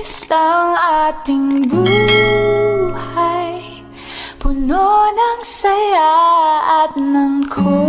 Malinis ang ating buhay, puno ng saya at ng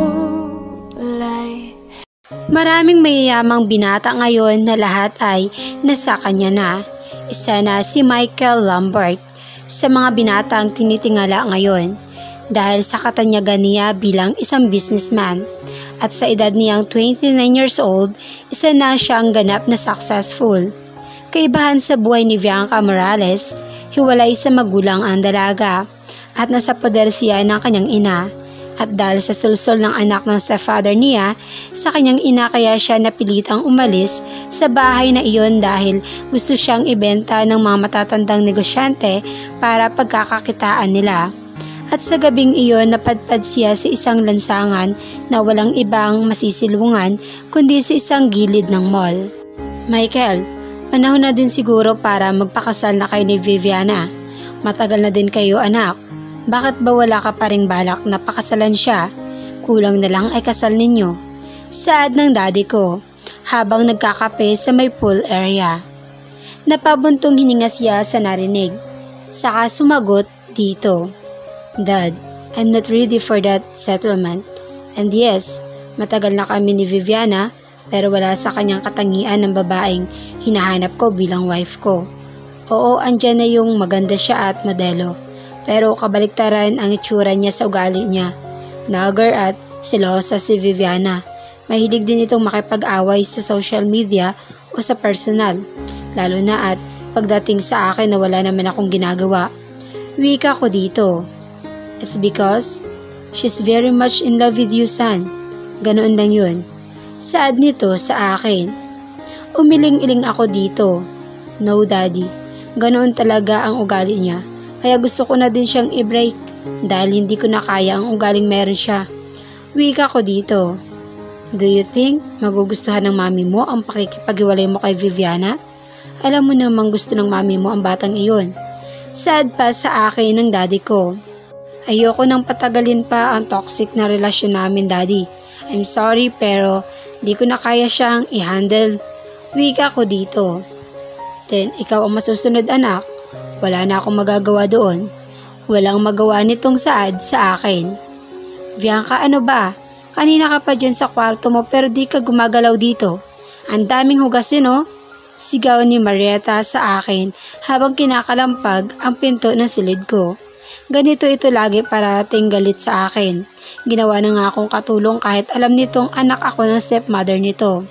kulay. Maraming mayayamang binata ngayon na lahat ay nasa kanya na. Isa na si Michael Lambert sa mga binatang tinitingala ngayon dahil sa katanyagan niya bilang isang businessman. At sa edad niyang 29 years old, isa na siyang ganap na successful. Kaibahan sa buhay ni Bianca Morales, hiwalay sa magulang ang dalaga at nasa poder siya ng kanyang ina. At dahil sa sulsol ng anak ng stepfather niya, sa kanyang ina kaya siya napilitang umalis sa bahay na iyon dahil gusto siyang ibenta ng mga matatandang negosyante para pagkakakitaan nila. At sa gabing iyon napadpad siya sa isang lansangan na walang ibang masisilungan kundi sa isang gilid ng mall. Michael, panahon na din siguro para magpakasal na kayo ni Viviana. Matagal na din kayo anak. Bakit ba wala ka pa ring balak na pakasalan siya? Kulang na lang ay kasal ninyo. Saad ng daddy ko habang nagkakape sa may pool area. Napabuntong hininga siya sa narinig. Saka sumagot dito. Dad, I'm not ready for that settlement. And yes, matagal na kami ni Viviana pero wala sa kanyang katangian ng babaeng hinahanap ko bilang wife ko. Oo, andyan na yung maganda siya at modelo. Pero kabaliktaran ang itsura niya sa ugali niya. Nagger at selosa si Viviana. Mahilig din itong makipag-away sa social media o sa personal. Lalo na at pagdating sa akin na wala naman akong ginagawa. Wika ko dito. It's because she's very much in love with you, son. Ganoon lang yun. Saad nito sa akin. Umiling-iling ako dito. No, daddy. Ganoon talaga ang ugali niya. Kaya gusto ko na din siyang i-break dahil hindi ko na kaya ang ugaling meron siya. Wika ko dito. Do you think magugustuhan ng mami mo ang pakikipag-iwalay mo kay Viviana? Alam mo namang gusto ng mami mo ang batang iyon. Saad pa sa akin ng daddy ko. Ayoko nang patagalin pa ang toxic na relasyon namin, daddy. I'm sorry pero di ko na kaya siyang i-handle. Wika ko dito. Then ikaw ang masusunod anak. Wala na akong magagawa doon. Walang magawa nitong saad sa akin. Bianca, ano ba? Kanina ka pa dyan sa kwarto mo pero di ka gumagalaw dito. Ang daming hugasin oh. Sigaw ni Marieta sa akin habang kinakalampag ang pinto ng silid ko. Ganito ito lagi parating galit sa akin. Ginawa na nga akong katulong kahit alam nitong anak ako ng stepmother nito.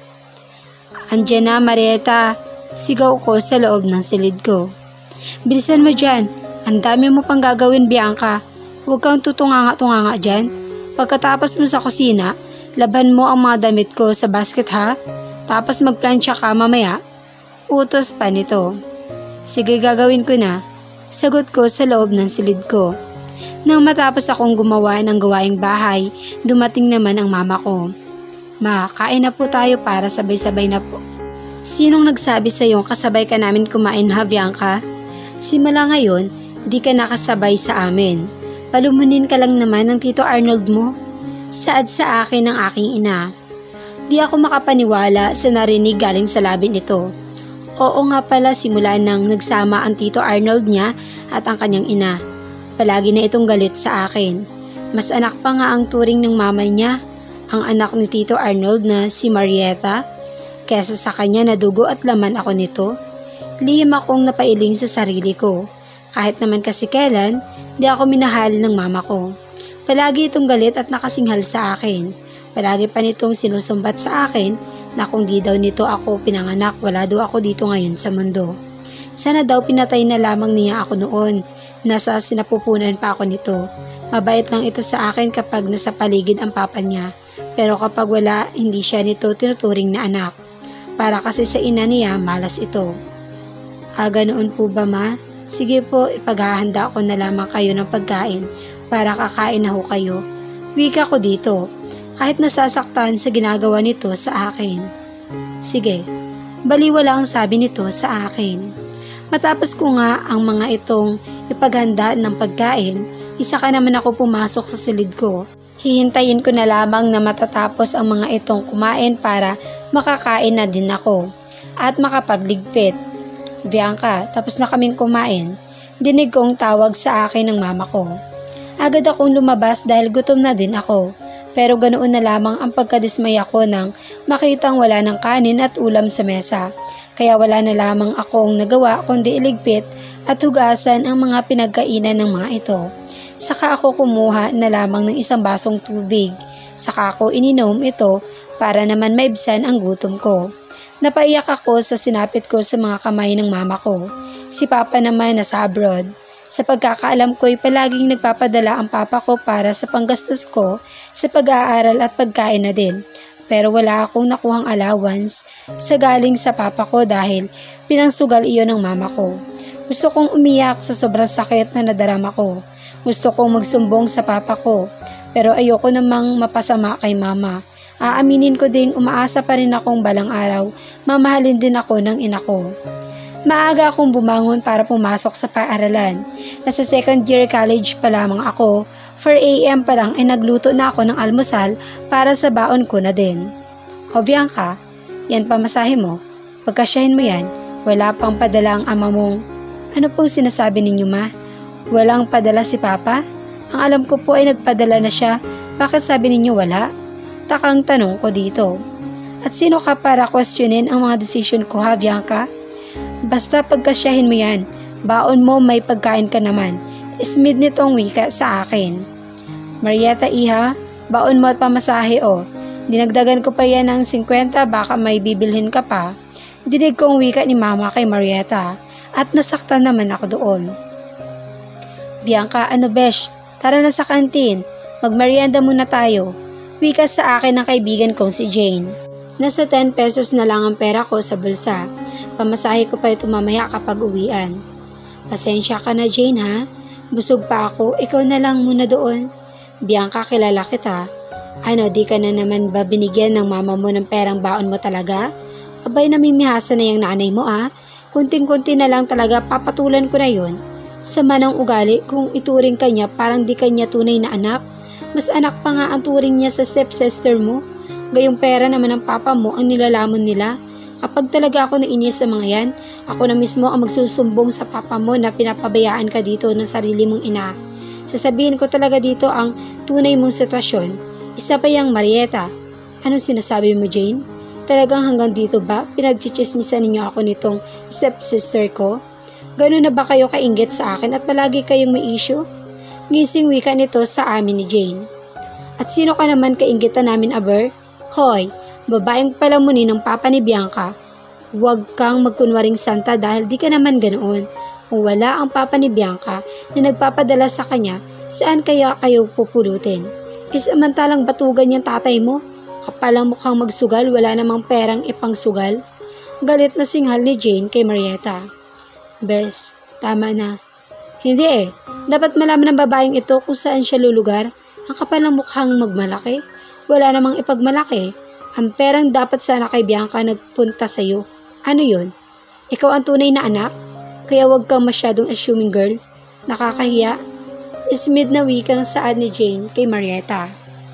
Andiyan na Marieta, sigaw ko sa loob ng silid ko. Bilisan mo dyan, ang dami mo pang gagawin Bianca. Huwag kang tutunganga-tunganga dyan. Pagkatapos mo sa kusina, laban mo ang mga damit ko sa basket ha. Tapos magplansya ka mamaya. Utos pa nito. Sige gagawin ko na. Sagot ko sa loob ng silid ko. Nang matapos akong gumawa ng gawaing bahay, dumating naman ang mama ko. Ma, kain na po tayo para sabay-sabay na po. Sinong nagsabi sa iyong kasabay ka namin kumain ha, Bianca? Simula ngayon, di ka nakasabay sa amin. Palumunin ka lang naman ng Tito Arnold mo. Saad sa akin ng aking ina. Di ako makapaniwala sa narinig galing sa labi nito. Oo nga pala simula nang nagsama ang Tito Arnold niya at ang kanyang ina. Palagi na itong galit sa akin. Mas anak pa nga ang turing ng mama niya, ang anak ni Tito Arnold na si Marieta, kesa sa kanya na dugo at laman ako nito. Lihim akong napailing sa sarili ko. Kahit naman kasi kailan, di ako minahal ng mama ko. Palagi itong galit at nakasinghal sa akin. Palagi pa nitong sinusumbat sa akin na kung di daw nito ako pinanganak, wala daw ako dito ngayon sa mundo. Sana daw pinatay na lamang niya ako noon. Nasa sinapupunan pa ako nito. Mabait lang ito sa akin kapag nasa paligid ang papa niya. Pero kapag wala, hindi siya nito tinuturing na anak. Para kasi sa ina niya, malas ito. Ganoon po ba ma? Sige po, ipaghahanda ko na lamang kayo ng pagkain para kakain na ho kayo. Wika ko dito. Kahit nasasaktan sa ginagawa nito sa akin. Sige, baliwala ang sabi nito sa akin. Matapos ko nga ang mga itong ipaghanda ng pagkain, isa ka naman ako pumasok sa silid ko. Hihintayin ko na lamang na matatapos ang mga itong kumain para makakain na din ako at makapagligpit. Bianca, tapos na kaming kumain. Dinig kong tawag sa akin ng mama ko. Agad akong lumabas dahil gutom na din ako. Pero ganoon na lamang ang pagkadismaya ko nang makitang wala ng kanin at ulam sa mesa. Kaya wala na lamang akong nagawa kundi iligpit at hugasan ang mga pinagkainan ng mga ito. Saka ako kumuha na lamang ng isang basong tubig. Saka ako ininom ito para naman maibsan ang gutom ko. Napaiyak ako sa sinapit ko sa mga kamay ng mama ko. Si Papa naman nasa abroad. Sa pagkakaalam ko'y palaging nagpapadala ang papa ko para sa panggastos ko sa pag-aaral at pagkain na din. Pero wala akong nakuhang allowance sa galing sa papa ko dahil pinangsugal iyon ng mama ko. Gusto kong umiyak sa sobrang sakit na nadarama ko. Gusto kong magsumbong sa papa ko. Pero ayoko namang mapasama kay mama. Aaminin ko ding umaasa pa rin akong balang araw, mamahalin din ako ng ina ko. Maaga akong bumangon para pumasok sa paaralan. Nasa second year college pa lamang ako. 4 AM pa lang ay nagluto na ako ng almusal para sa baon ko na din. O Bianca, yan pamasahe mo. Pagkasyahin mo yan, wala pang padala ang ama mong. Ano pong sinasabi ninyo ma? Walang padala si Papa? Ang alam ko po ay nagpadala na siya. Bakit sabi ninyo wala? Takang tanong ko dito. At sino ka para questionin ang mga desisyon ko ha Bianca? Basta pagkasyahin mo yan, baon mo may pagkain ka naman. Ismid nitong wika sa akin. Marieta iha, baon mo at pamasahe o. Dinagdagan ko pa yan ng 50 baka may bibilhin ka pa. Dinig kong wika ni mama kay Marieta at nasaktan naman ako doon. Bianca, ano besh? Tara na sa kantin. Magmerienda muna tayo. Wika sa akin ng kaibigan kong si Jane. Nasa 10 pesos na lang ang pera ko sa bulsa. Pamasahe ko pa ito mamaya kapag uwian. Pasensya ka na Jane ha. Busog pa ako, ikaw na lang muna doon. Bianca, kilala kita. Ano, di ka na naman ba binigyan ng mama mo ng perang baon mo talaga? Abay, namimihasa na yung nanay mo ah. Kunting-kunti na lang talaga papatulan ko na yun. Sama ng ugali kung ituring ka niya parang di ka niya tunay na anak. Mas anak pa nga ang turing niya sa stepsister mo. Gayong pera naman ng papa mo ang nilalamon nila. Kapag talaga ako nainis sa mga yan, ako na mismo ang magsusumbong sa papa mo na pinapabayaan ka dito ng sarili mong ina. Sasabihin ko talaga dito ang tunay mong sitwasyon. Isa pa yang Marieta. Anong sinasabi mo Jane? Talagang hanggang dito ba pinagchichismisan ninyo ako nitong stepsister ko? Gano'n na ba kayo kainggit sa akin at palagi kayong may issue? Ngising wika nito sa amin ni Jane. At sino ka naman kainggitan namin aber? Hoy, babaeng palamunin ng papa ni Bianca. Huwag kang magkunwaring santa dahil di ka naman ganoon. Kung wala ang papa ni Bianca na nagpapadala sa kanya, saan kaya kayo pupulutin? Isamantalang batugan yung tatay mo. Kapalang mukhang magsugal, wala namang perang ipangsugal. Galit na singhal ni Jane kay Marieta. Bes, tama na. Hindi eh. Dapat malaman ng babaeng ito kung saan siya lulugar. Ang kapal ng mukhang magmalaki. Wala namang ipagmalaki. Ang perang dapat sana kay Bianca nagpunta sa'yo. Ano yun? Ikaw ang tunay na anak? Kaya wag kang masyadong assuming girl. Nakakahiya. Ismid na wikang saad ni Jane kay Marieta.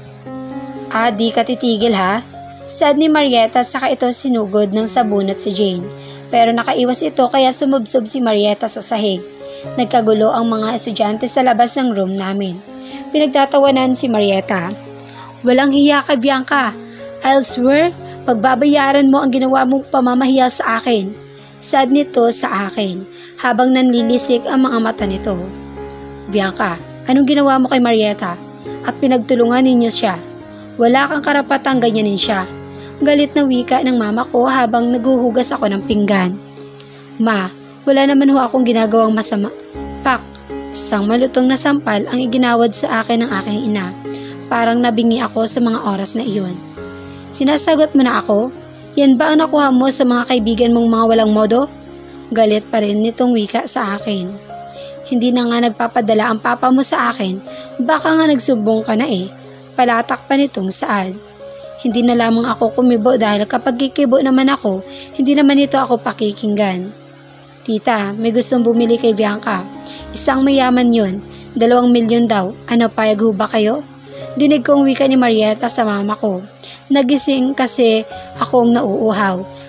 Di ka titigil ha? Saad ni Marieta saka ito sinugod ng sabunot si Jane. Pero nakaiwas ito kaya sumubsob si Marieta sa sahig. Nagkagulo ang mga estudyante sa labas ng room namin. Pinagtatawanan si Marieta. Walang hiya ka Bianca. I'll swear, pagbabayaran mo ang ginawa mong pamamahiya sa akin. Sad nito sa akin habang nanlilisik ang mga mata nito. Bianca, anong ginawa mo kay Marieta? At pinagtulungan ninyo siya. Wala kang karapatang ganyanin siya. Galit na wika ng mama ko habang naguhugas ako ng pinggan. Ma, wala naman ho akong ginagawang masama. Pak, isang malutong na sampal ang iginawad sa akin ng aking ina. Parang nabingi ako sa mga oras na iyon. Sinasagot mo na ako? Yan ba ang nakuha mo sa mga kaibigan mong mga walang modo? Galit pa rin nitong wika sa akin. Hindi na nga nagpapadala ang papa mo sa akin, baka nga nagsumbong ka na eh. Palatak pa nitong saad. Hindi na lamang ako kumibo dahil kapag kikibo naman ako, hindi naman ito ako pakikinggan. Tita, may gustong bumili kay Bianca. Isang mayaman yun, 2 milyon daw. Ano, payag ho ba kayo? Dinig kong wika ni Marieta sa mama ko. Nagising kasi akong nauuhaw.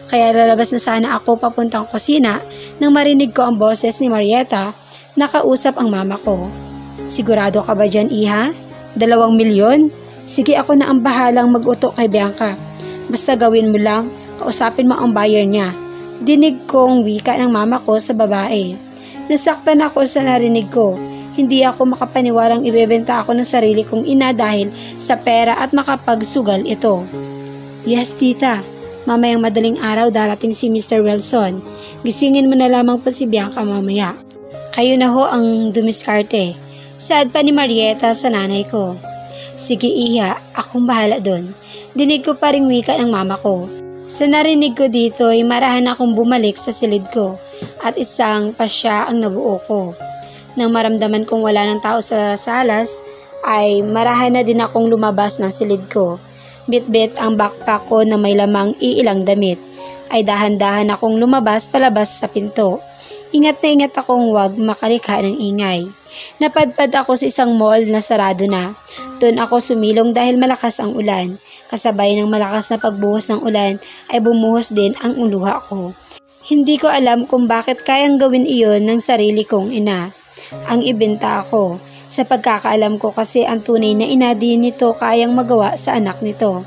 Kaya lalabas na sana ako papuntang kusina nang marinig ko ang boses ni Marieta na kausap ang mama ko. Sigurado ka ba dyan, iha? 2 milyon? Sige, ako na ang bahalang mag-uto kay Bianca. Basta gawin mo lang, kausapin mo ang buyer niya. Dinig kong wika ng mama ko sa babae. Nasaktan ako sa narinig ko. Hindi ako makapaniwalang ibebenta ako ng sarili kong ina dahil sa pera at makapagsugal ito. Yes, tita. Mamayang madaling araw darating si Mr. Wilson. Gisingin mo na lamang po si Bianca mamaya. Kayo na ho ang dumiskarte. Saad pa ni Marieta sa nanay ko. Sige, iha, akong bahala doon. Dinig ko pa ring wika ng mama ko. Sa narinig ko dito ay marahan akong bumalik sa silid ko at isang pasya ang nabuo ko. Nang maramdaman kong wala ng tao sa salas ay marahan na din akong lumabas ng silid ko. Bit-bit ang backpack ko na may lamang iilang damit. Ay dahan-dahan akong lumabas palabas sa pinto. Ingat na ingat akong wag makalikha ng ingay. Napadpad ako sa isang mall na sarado na. Doon ako sumilong dahil malakas ang ulan. Kasabay ng malakas na pagbuhos ng ulan ay bumuhos din ang luha ko. Hindi ko alam kung bakit kayang gawin iyon ng sarili kong ina. Ang ibenta ako. Sa pagkakaalam ko kasi ang tunay na ina din nito kayang magawa sa anak nito.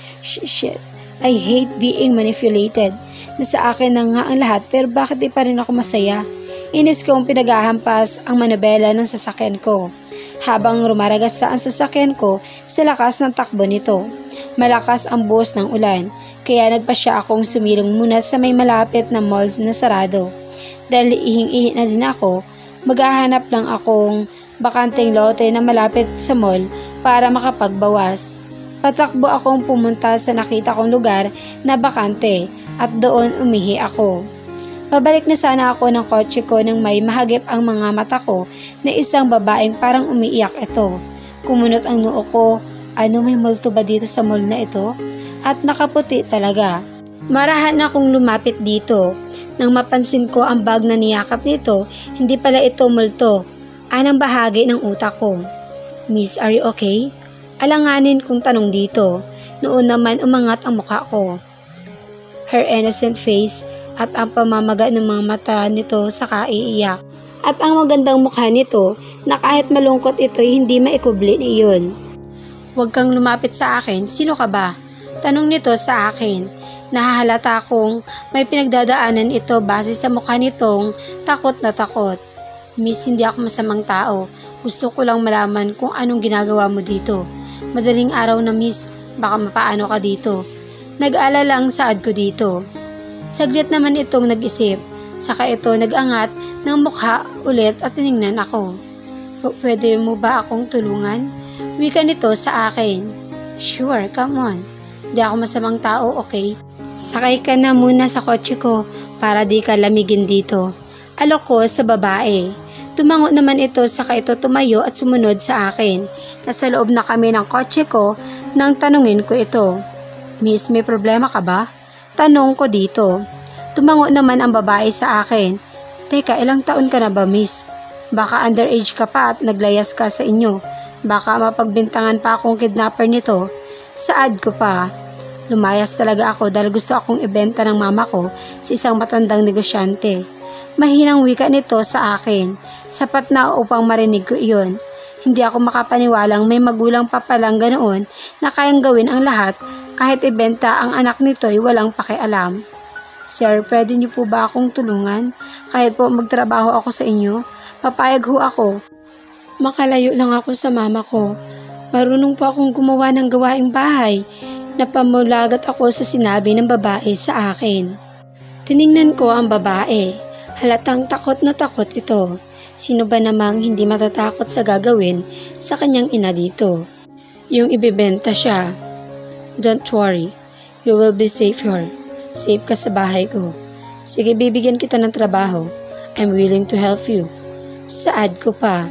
Shit. I hate being manipulated. Nasa akin na nga ang lahat pero bakit di pa rin ako masaya? Inis kong pinaghahampas ang manobela ng sasakyan ko. Habang rumaragas ang sasakyan ko sa lakas ng takbo nito. Malakas ang buhos ng ulan. Kaya nagpasya akong sumilong muna sa may malapit na malls na sarado. Dahil ihing-ihi na din ako, maghahanap lang akong bakanteng lote na malapit sa mall para makapagbawas. Patakbo akong pumunta sa nakita kong lugar na bakante at doon umihi ako. Pabalik na sana ako ng kotse ko nang may mahagip ang mga mata ko na isang babaeng parang umiiyak ito. Kumunot ang noo ko, ano may multo ba dito sa mall na ito? At nakaputi talaga. Marahan akong lumapit dito. Nang mapansin ko ang bag na niyakap nito, hindi pala ito multo. Anang bahagi ng utak ko. Miss, are you okay? Alanganin kong tanong dito. Noon naman umangat ang mukha ko. Her innocent face at ang pamamaga ng mga mata nito saka iiyak. At ang magandang mukha nito na kahit malungkot ito ay hindi maikubli iyon. Huwag kang lumapit sa akin, sino ka ba? Tanong nito sa akin. Nahahalata kong may pinagdadaanan ito base sa mukha nitong takot na takot. Miss, hindi ako masamang tao. Gusto ko lang malaman kung anong ginagawa mo dito. Madaling araw na miss, baka mapaano ka dito. Nag-alala ang saad ko dito. Saglit naman itong nag-isip. Saka ito nag-angat ng mukha ulit at tinignan ako. Pwede mo ba akong tulungan? Wika nito sa akin. Sure, come on. Di ako masamang tao, okay? Sakay ka na muna sa kotse ko para di ka lamigin dito. Alok ko sa babae. Tumango naman ito saka ito tumayo at sumunod sa akin. Nasa loob na kami ng kotse ko nang tanungin ko ito. Miss, may problema ka ba? Tanong ko dito. Tumango naman ang babae sa akin. Teka, ilang taon ka na ba, miss? Baka underage ka pa at naglayas ka sa inyo. Baka mapagbintangan pa akong kidnapper nito. Saad ko pa. Lumayas talaga ako dahil gusto akong ibenta ng mama ko sa isang matandang negosyante. Mahinang wika nito sa akin. Sapat na upang marinig ko iyon. Hindi ako makapaniwalang may magulang pa palang ganoon na kayang gawin ang lahat kahit ibenta ang anak nito ay walang pakialam. Sir, pwede niyo po ba akong tulungan? Kahit po magtrabaho ako sa inyo, papayag ho ako. Makalayo lang ako sa mama ko. Marunong po akong gumawa ng gawaing bahay. Napamulagat ako sa sinabi ng babae sa akin. Tiningnan ko ang babae. Halatang takot na takot ito. Sino ba namang hindi matatakot sa gagawin sa kanyang ina dito? Yung ibebenta siya. Don't worry. You will be safe here. Safe ka sa bahay ko. Sige, bibigyan kita ng trabaho. I'm willing to help you. Saad ko pa.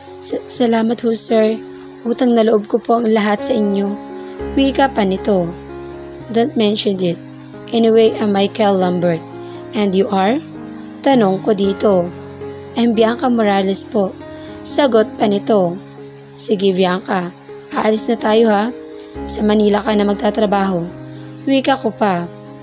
Salamat ho, sir. Utang na loob ko po ang lahat sa inyo. Wika pa nito. Don't mention it. Anyway, I'm Michael Lambert. And you are? Tanong ko dito. I'm Bianca Morales po. Sagot pa nito. Sige, Bianca. Aalis na tayo ha. Sa Manila ka na magtatrabaho. Wika ko pa.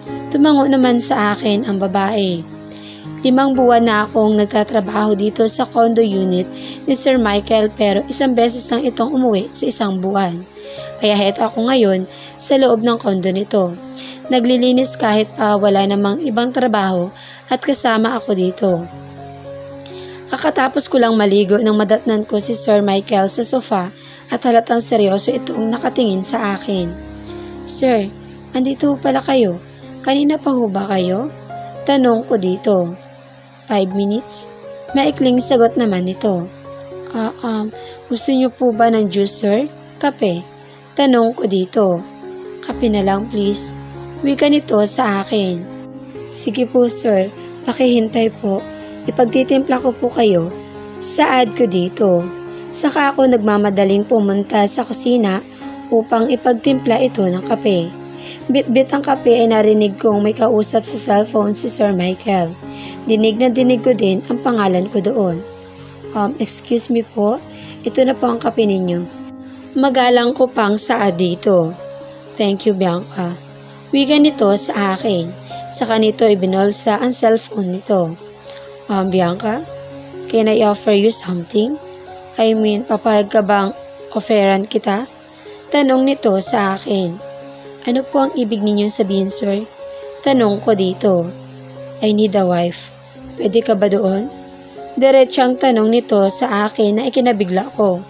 Tumango naman sa akin ang babae. 5 buwan na akong nagtatrabaho dito sa condo unit ni Sir Michael pero isang beses lang itong umuwi sa isang buwan. Kaya heto ako ngayon sa loob ng condo nito. Naglilinis kahit wala namang ibang trabaho at kasama ako dito. Kakatapos ko lang maligo nang madatnan ko si Sir Michael sa sofa at halatang seryoso itong nakatingin sa akin. Sir, andito pala kayo. Kanina pa ho ba kayo? Tanong ko dito. 5 minutes? Maikling sagot naman nito. Gusto niyo po ba ng juice, sir? Kape? Tanong ko dito. Kape na lang please. Wika nito sa akin. Sige po sir, pakihintay po. Ipagtitimpla ko po kayo. Saad ko dito. Saka ako nagmamadaling pumunta sa kusina upang ipagtimpla ito ng kape. Bit-bit ang kape ay narinig kong may kausap sa cellphone si Sir Michael. Dinig na dinig ko din ang pangalan ko doon. Excuse me po, ito na po ang kape ninyo. Magalang ko pang saad dito. Thank you Bianca. Wika nito sa akin. Saka nito ibinolsa ang cellphone nito. Bianca, can I offer you something? I mean, papayag ka bang offeran kita? Tanong nito sa akin. Ano po ang ibig ninyong sabihin, sir? Tanong ko dito. I need a wife. Pwede ka ba doon? Diretsang tanong nito sa akin na ikinabigla ko.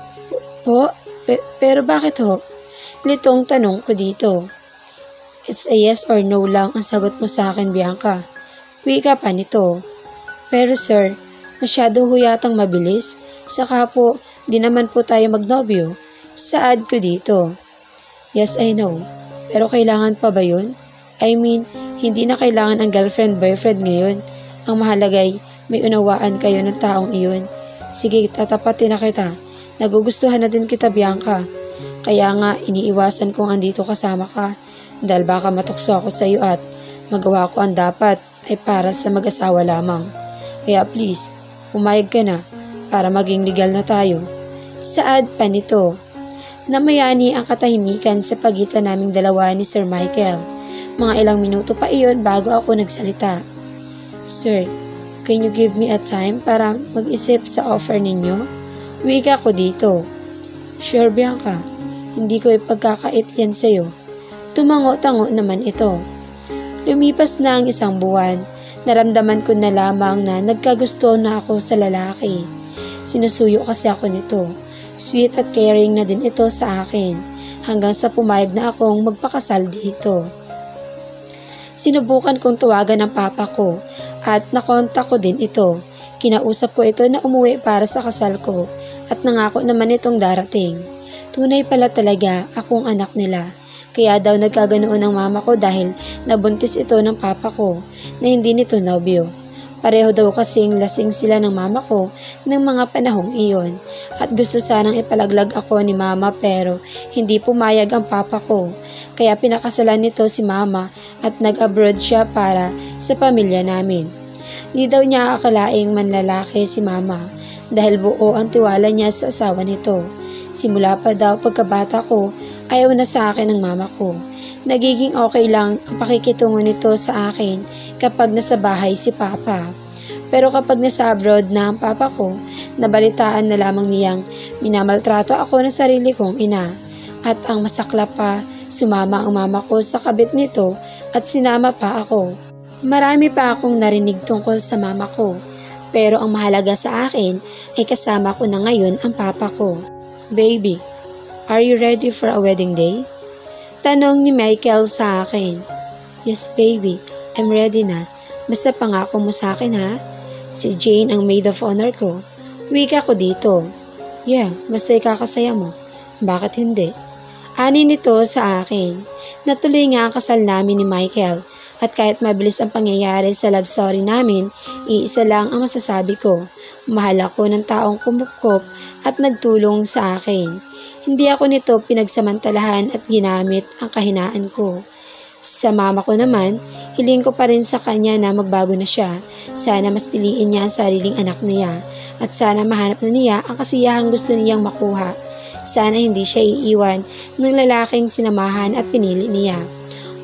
Pero bakit ho? Litong tanong ko dito. It's a yes or no lang ang sagot mo sa akin, Bianca. Wika pa nito. Pero sir, masyado ho yatang mabilis. Saka po, di naman po tayo magnobyo. Saad ko dito. Yes, I know. Pero kailangan pa ba yun? I mean, hindi na kailangan ang girlfriend-boyfriend ngayon. Ang mahalagay, may unawaan kayo ng taong iyon. Sige, tatapatin na kita. Nagugustuhan na din kita, Bianca. Kaya nga, iniiwasan kong andito kasama ka. Dahil baka matukso ako sa iyo at magawa ko ang dapat ay para sa mag-asawa lamang. Kaya please, pumayag ka na para maging legal na tayo. Saad pa nito. Namayani ang katahimikan sa pagitan naming dalawa ni Sir Michael. Mga ilang minuto pa iyon bago ako nagsalita. Sir, can you give me a time para mag-isip sa offer ninyo? Wika ko dito. Sure Bianca, hindi ko ipagkakait yan sa'yo. Tumango-tango naman ito. Lumipas na ang 1 buwan. Naramdaman ko na lamang na nagkagusto na ako sa lalaki. Sinusuyo kasi ako nito. Sweet at caring na din ito sa akin. Hanggang sa pumayag na akong magpakasal dito. Sinubukan kong tawagan ng papa ko at nakontak ko din ito. Kinausap ko ito na umuwi para sa kasal ko at nangako naman itong darating. Tunay pala talaga akong anak nila. Kaya daw nagkaganoon ang mama ko dahil nabuntis ito ng papa ko na hindi nito nobyo. Pareho daw kasing lasing sila ng mama ko ng mga panahong iyon at gusto sanang ipalaglag ako ni mama pero hindi pumayag ang papa ko. Kaya pinakasalan nito si mama at nag-abroad siya para sa pamilya namin. Di daw niya akalaing manlalaki si mama dahil buo ang tiwala niya sa asawa nito. Simula pa daw pagkabata ko, ayaw na sa akin ng mama ko. Nagiging okay lang ang pakikitungo nito sa akin kapag nasa bahay si papa. Pero kapag nasa abroad na ang papa ko, nabalitaan na lamang niyang minamaltrato ako ng sarili kong ina. At ang masakla pa, sumama ang mama ko sa kabit nito at sinama pa ako. Marami pa akong narinig tungkol sa mama ko. Pero ang mahalaga sa akin ay kasama ko na ngayon ang papa ko. Baby, are you ready for a wedding day? Tanong ni Michael sa akin. Yes baby, I'm ready na. Basta pangako mo sa akin ha. Si Jane ang maid of honor ko. Wika ko dito. Yeah, basta ikakasaya mo. Bakit hindi? Ani nito sa akin. Natuloy nga ang kasal namin ni Michael. At kahit mabilis ang pangyayari sa love story namin, iisa lang ang masasabi ko. Mahal ako ng taong kumupkop at nagtulong sa akin. Hindi ako nito pinagsamantalahan at ginamit ang kahinaan ko. Sa mama ko naman, hiling ko pa rin sa kanya na magbago na siya. Sana mas piliin niya ang sariling anak niya at sana mahanap na niya ang kasiyahang gusto niyang makuha. Sana hindi siya iiwan ng lalaking sinamahan at pinili niya.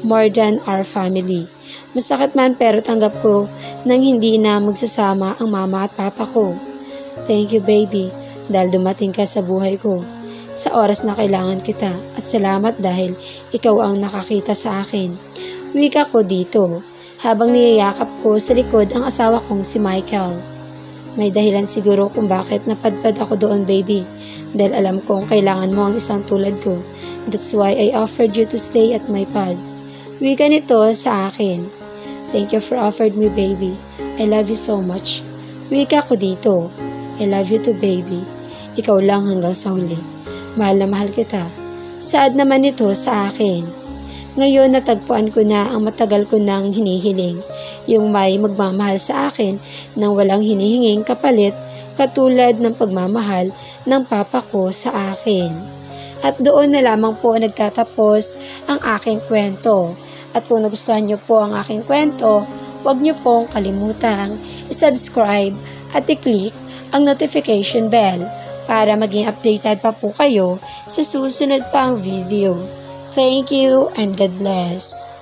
more than our family. Masakit man pero tanggap ko nang hindi na magsasama ang mama at papa ko. Thank you baby dahil dumating ka sa buhay ko sa oras na kailangan kita at salamat dahil ikaw ang nakakita sa akin. Wika ko dito habang niyayakap ko sa likod ang asawa kong si Michael. May dahilan siguro kung bakit napadpad ako doon baby dahil alam kong kailangan mo ang isang tulad ko. That's why I offered you to stay at my pod. Wika nito sa akin. Thank you for offered me baby. I love you so much. Wika ko dito. I love you too baby. Ikaw lang hanggang sa huli. Mahal na mahal kita. Sad naman ito sa akin. Ngayon natagpuan ko na ang matagal ko nang hinihiling. Yung may magmamahal sa akin nang walang hinihinging kapalit katulad ng pagmamahal ng papa ko sa akin. At doon na lamang po nagtatapos ang aking kwento. At kung nagustuhan niyo po ang aking kwento, huwag niyo pong kalimutang i-subscribe at i-click ang notification bell para maging updated pa po kayo sa susunod pang video. Thank you and God bless.